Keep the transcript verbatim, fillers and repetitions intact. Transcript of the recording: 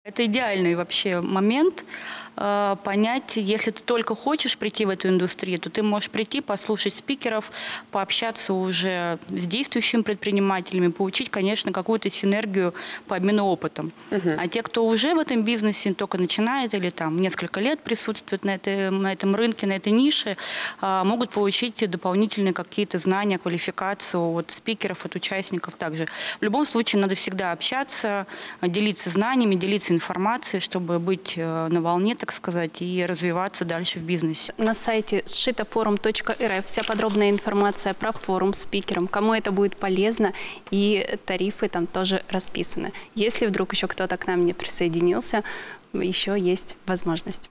Это идеальный вообще момент э, понять, если ты только хочешь прийти в эту индустрию, то ты можешь прийти, послушать спикеров, пообщаться уже с действующими предпринимателями, получить, конечно, какую-то синергию по обмену опытом. Uh-huh. А те, кто уже в этом бизнесе только начинает или там несколько лет присутствует на, этой, на этом рынке, на этой нише, э, могут получить дополнительные какие-то знания, квалификацию от спикеров, от участников также. В любом случае надо всегда общаться, делиться знаниями, делиться информацией, чтобы быть на волне, так сказать, и развиваться дальше в бизнесе. На сайте сшитофорум точка эр эф вся подробная информация про форум с спикером, кому это будет полезно, и тарифы там тоже расписаны. Если вдруг еще кто-то к нам не присоединился, еще есть возможность.